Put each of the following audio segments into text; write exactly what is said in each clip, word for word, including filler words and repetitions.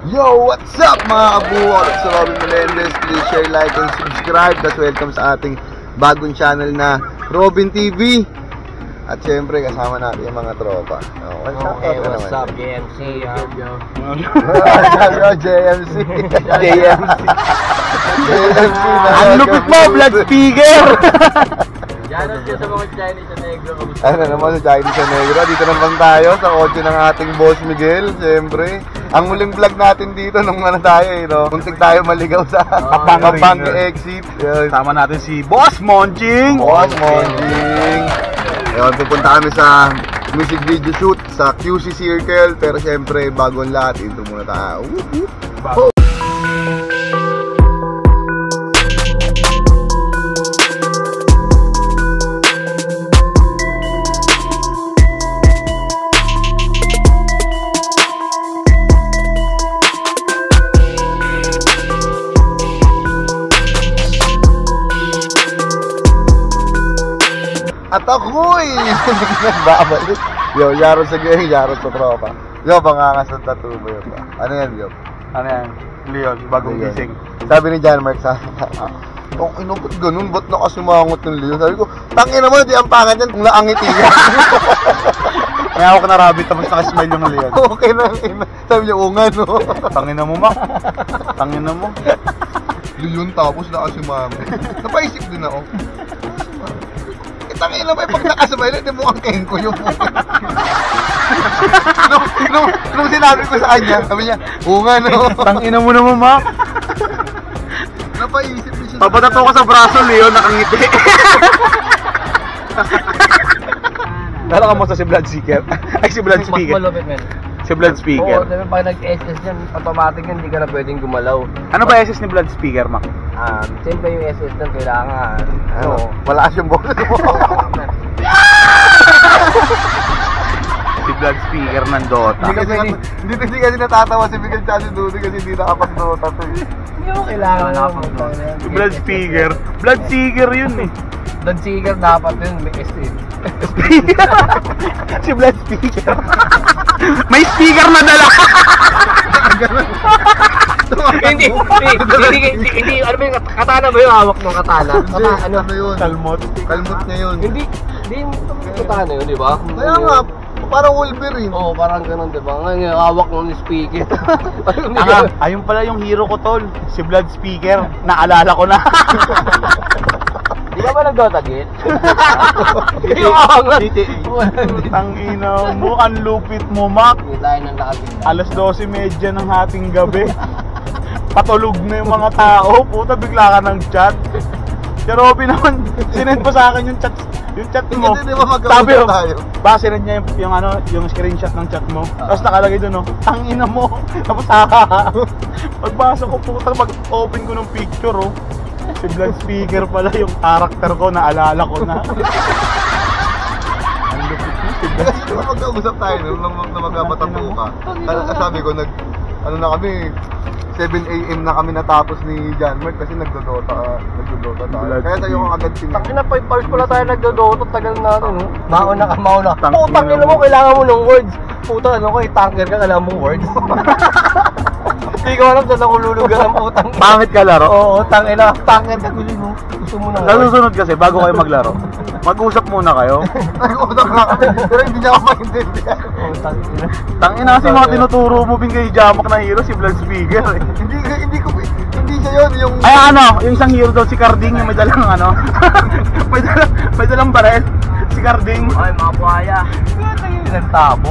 Yo, what's up mga kabuo? Sa Robin Melendez, please share, like, and subscribe. That's welcome sa ating bagong channel na Robin T V. At syempre kasama natin yung mga tropa. Oh, what's up, okay, what's naman? up, J M C? Yo, yo. Yo, J M C. J M C. J M C. Ang lupit mo, blood speaker! Shoutout dyan sa mga Chinese sa Negro. Ano naman sa Chinese sa Negro? Dito naman tayo sa kotse ng ating boss Miguel. Siyempre, ang muling vlog natin dito nung ano tayo eh, no? Muntik tayo maligaw sa Kapang exit. Yes. Sama natin si Boss Monching! Boss Monching! Ayun, pupunta kami sa music video shoot sa Q C Circle. Pero siyempre, bago ang lahat, intro muna tayo. Oh. At ako'y nagbabalik. Yo, yarot sa gang, yarot sa tropa. Yo, pangangas ng tattoo mo yun ba? Ano yan, yo? Ano yan? Leon, bagong Leon. gising. Sabi ni John Mark sa akin, oh, inupot ganun, ba't nakasimangot ng Leon? Sabi ko, tangin naman, di ang pangat yan kung naangiti yan. May ako na rabbit, tapos nakasmile yung Leon. Okay na, sabi niya, oo nga, no? Tangin na mo, Mac. Tangin na mo. Leon tapos nakasimangot. Napaisip din ako. Tangin na ba, pag nakasabay na, di mo ang kain ko yung nung, nung, nung sinabi ko sa kanya, sabi niya, oo nga no. Tangina mo naman, Mac. Napaisip din siya. Papatato ka sa braso, Leon, nakangiti. Lalo ka mo sa si Blood Seeker. Ay, si Blood Speaker. Malupit, man. Si Blood Speaker. Oo, diba, pag nag-S S yan, automatic yan, hindi ka na pwedeng gumalaw. Ano ba S S ni Blood Speaker, Mac? Um, siyempre yung S S nun, kailangan, Ano, ano, malakas yung boses mo. Si Blood Speaker ng Dota. Hindi kasi, hindi, hindi kasi natatawa si Miguel tsaka si Dudy kasi hindi nakapag-Dota to eh. hindi mo kailangan na Si Blood Speaker. Blood Seeker yun eh. Blood Seeker dapat yun, may S S. Si Blood Speaker. May speaker na dala. Hindi, hindi, hindi, hindi, hindi, ano ba yung katana ba yung hawak ng katana? Hindi, Kata, ano? ano yun? Kalmot. Kalmot niya yun. Hindi, hindi yung katana yun, di ba? Kaya nga, parang Wolverine. Oo, parang ganun, di ba? Ngayon, hawak ng speaker. Ah, ayun pala yung hero ko, tol. Si Blood Speaker. Naalala ko na. Di ba ba nag-Dota Gate? Hindi yung angat. Tangina mo, ang lupit mo, Mac. Hindi tayo nang nakabit. Alas dose thirty ng hating gabi. Patulog na yung mga tao. Puta, bigla ka ng chat. Si Robby naman, sinend pa sa akin yung chat, yung chat mo. Hindi, di ba magkausap Sabi, tayo? ba, sinend niya yung, yung, ano, yung screenshot ng chat mo. Tapos nakalagay doon, oh, tangina mo. Tapos ha, pagbasa ko, puta, mag-open ko ng picture, oh. Si Blood Speaker pala yung character ko, naalala ko na. Ang lupit mo, si Blood Kasi diba magkausap tayo nung na magkabatapo ka. Sabi ko, nag, ano na kami, seven A M na kami natapos ni John Mark kasi nagdodota, nagdodota tayo. Kaya tayo kong agad sinag. Tangina, five hours pala tayo nagdodota, tagal natin, no? Mauna ka, mauna. Tangina Putang ina mo, mo. kailangan mo ng words. Puta, ano ko, tanker ka, kailangan mong words. Hindi ko alam saan ako lulugan ng putang ina. Pangit ka laro? Oo, tangina, tanker ka, gusto mo. Gusto mo ng words. Nasusunod kasi, bago kayo maglaro, mag-usap muna kayo. Nag-usap na kami, pero hindi niya ako maintindihan. Oo, tangina. Tangina kasi mga tinuturo mo bin kay Jamak na hero, si Blood Speaker eh. Hindi, hindi ko, hindi siya yun, yung... Ay ano, yung isang hero daw si Carding, yung may dalang ano, may dalang, may dalang barel, si Carding. Ay, mga buhaya. Isang tabo.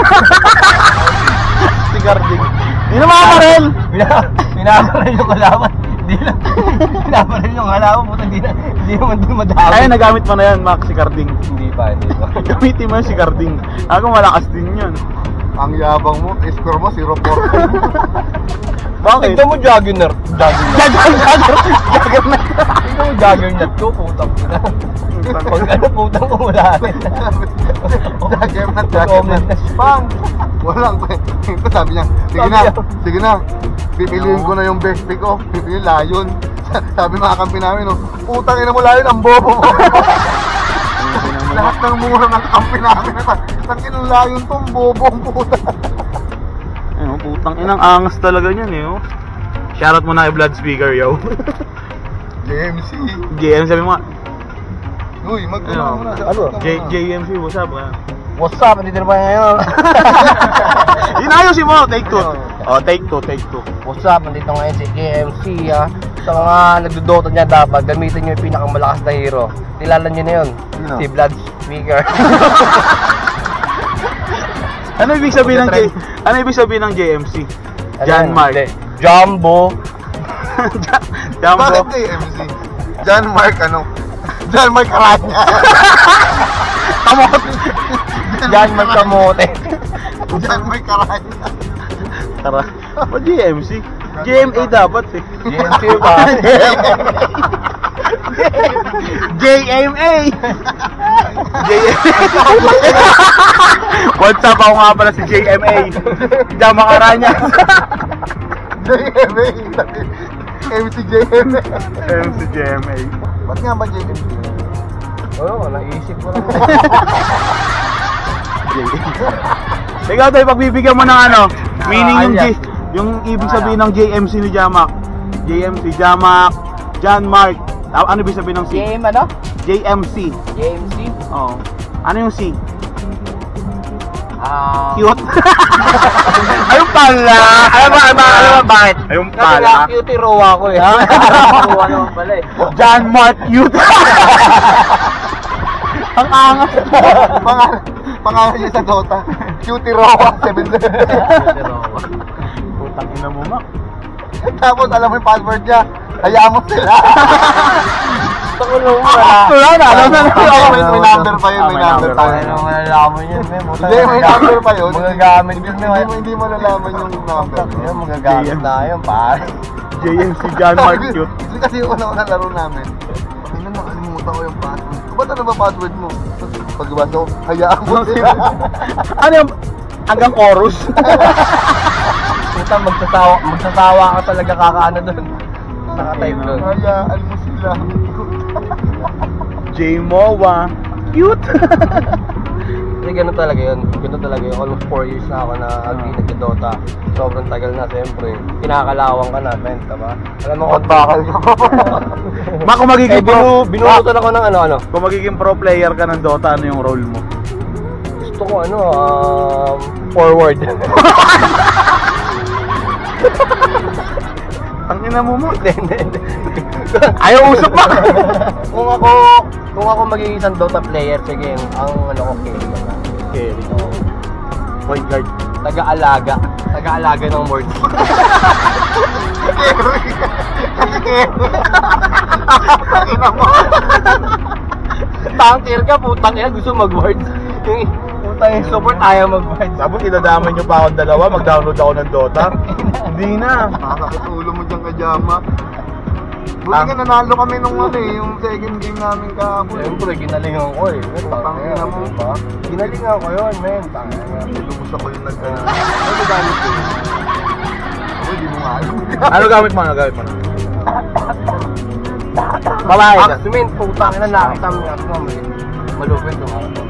Si Carding. Hindi na mga barel! Pinaparal yung kalaban. Hindi na. Pinaparal yung kalaban. Puta, hindi na. Hindi naman doon madami. Ay, nagamit mo na yan, Mac, si Carding. Hindi pa, hindi pa. Gamitin mo yung si Carding. Ako malakas din yun. Ang yabang mo, score mo, zero four. Bakit? Tignan mo Juggernaut. Juggernaut. Jagger, jagger, jagger na. Tignan mo Juggernaut ko, putang ina. Pag ano, putang ko wala rin. Jaggernaut, Jaggernaut. Pang! Walang kwento. Sabi niya, sige na, sige na. Pipiliin ko na yung best pick ko. Pipiliin Lion. Sabi mga kampi namin, no, putang ina mo Lion, ang bobo mo. Lahat ng mura ng kampi namin na tangin ng Lion tong bobo ang puta. putang inang angas talaga niyan eh. Oh. Shoutout mo na kay Blood Speaker, yo. J M C. J M C, sabi mo nga. Uy, mag-ano mo na. Ano? J JMC, what's up? ah? What's up? Nandito na ba ngayon? Inayusin mo, take two. Oh, take two, take two. What's up? Nandito ngayon si J M C ha. Sa mga nagdodota niya dapat gamitin niyo yung pinakamalakas na hero. Kilala niyo na yun. Sino? Si Blood Speaker. Ano ibig sabihin ng J Ano ibig sabihin ng J M C? John Mark. Hindi. Jumbo. Jumbo. Bakit J M C? John Mark ano? John Mark Aranya. Kamote. John Mark Kamote. John Mark Aranya. Tara. Ba't J M C? J M A dapat eh. J M C ba? J M A. J M A. What's up? Ako nga pala si J M A. Jama Karanya. J M A. M C J M A. M C J M A. Ba't nga ba J M C? Oo, naisip ko lang. Ikaw tayo, pagbibigyan mo ng ano, meaning yung J, alias. yung ibig sabihin ng J M C ni Jamak. J M C, Jamak, John Mark. Ah, ano ibig sabihin ng C? J M ano? J M C. J M C? Oo. Ano yung C? Ah... Cute. Ayun pala. Alam mo, alam mo, alam mo bakit? Ayun Kasi pala. nga cute rowa ko eh. Rowa naman pala eh. John Mark cute. Ang angas. Pangalan, pangalan niya sa Dota. Cutie Rowa seven. Cute rowa. Putang ina mo, Mak. Tapos alam mo yung password niya. Hayaan mo sila. Takulong mo na. Wala na, alam na. May, may number pa yun, may Ah, may number number pa pa yun. Ano malalaman yun, may muta. Hindi, may number pa yun. Magagamit Hindi, yun, hindi, may mo, hindi mo nalaman yung number. Yun, magagamit na yun, pare. J M C, John Mark cute. Kasi kasi yung una-una laro namin. Pag na nakalimutan ko yung password. Ba't ano ba password mo? Pagbasa ko, hayaan mo sila. Ano yung hanggang chorus? Puta, magsasawa, magsasawa ka talaga kakaano doon. Naka-type doon. Hayaan mo sila. J Mowa cute. Kasi ganun talaga yun. Ganun talaga yun. Almost four years na ako na hindi nagdodota. Sobrang tagal na, siyempre. Kinakalawang ka na, men, diba? Alam mo, At bakal ka pa. Ma, kung eh, magiging binu, pro, binunutan ako ng ano-ano. kung magiging pro player ka ng Dota, ano yung role mo? Gusto ko ano, um, forward. Ang ina mo, Mak. Hindi, hindi, hindi. Ayaw usap, Mak. Kung ako, kung ako magiging isang Dota player, sige, ang ano ko, carry ka na. Carry. Point guard. Taga-alaga. Taga-alaga ng words. Ina mo. Tanker ka, putang ina, gusto mag-words. Yung putang yung support, ayaw mag-words. Tapos idadamay nyo pa akong dalawa, mag-download ako ng Dota. Hindi na. Nakakakit ulo mo dyan kay Jama. Buti nga nanalo kami nung ano eh, yung second game namin kahapon. Siyempre, ginalingan ko eh. Putang ina mo. Diba? Ginalingan ko yun, men. Tangina. Lubos ako yung nag- Ano gamit ko? Ako, hindi mo nga alam. Ano gamit mo? Ano gamit mo? Babae ka. Axemen, putang ina, nakita mo yung Axemen. Malupit yung Axemen.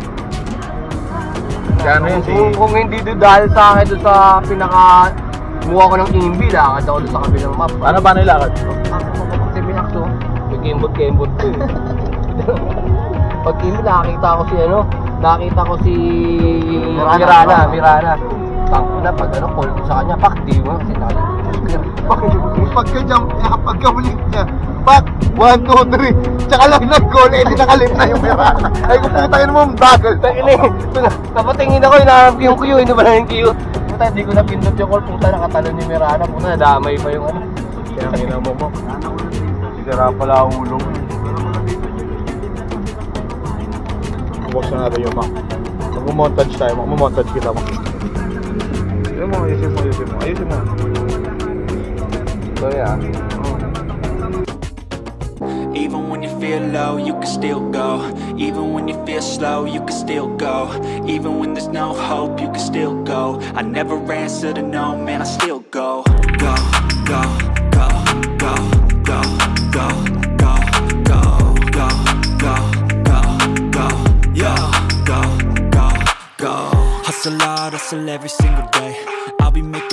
Kano yun si... Kung, kung hindi doon dahil sa akin doon sa pinaka... Kumuha ko ng imbi, lakad ako doon sa kabilang map. Ano ba nilakad? Kasi pinakso, may gamebot, gamebot ko eh. Pag imbi, nakakita ko si ano, nakakita ko si... Mirana. Mirana, Mirana. Tangko na, pag ano, call ko sa kanya, pak, di mo, kasi nakakita. Pagka-jump niya, pagka-ulit niya, back, one, two, three, tsaka lang nag-goal, eh, di nakalim na yung Mirana. Ay, kung putayin mo, bagal. Tangina eh, napatingin ako, inaharap yung Q, hindi ba na yung Q? Puta, hindi ko napindot yung call, puta, nakatalon ni Mirana, puta, nadamay pa yung ano. Kaya kinamo mo. Sigara pala ang ulo mo. Bukas na natin yung Mac. Mag-montage tayo, mag-montage kita mo. Ayusin mo, ayusin mo, ayusin mo. Ayusin mo. So yeah. Even when you feel low, you can still go. Even when you feel slow, you can still go. Even when there's no hope, you can still go. I never answer to no, man, I still go. Go, go, go, go, go, go, go, go, go, go, go, go, yo, go, go, go. Hustle hard, hustle every single day. I'll be making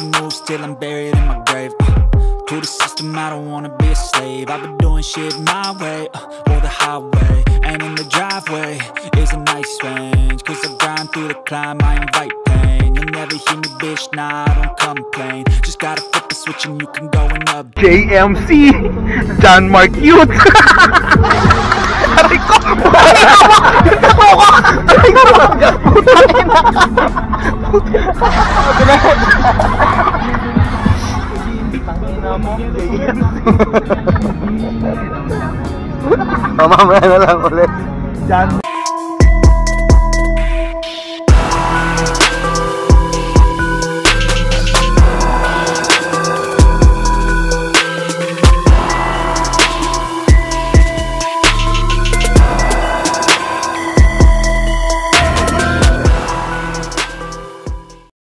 till I'm buried in my grave. uh, To the system, I don't wanna be a slave. I've been doing shit my way, uh, or the highway. And in the driveway is a nice range, cause I grind through the climb, I invite pain. You'll never hear me, bitch, nah, I don't complain. Just gotta flip the switch and you can go and up. J M C John Mark Youth. Aray ko! Aray ko! Mamamaya na lang ulit. John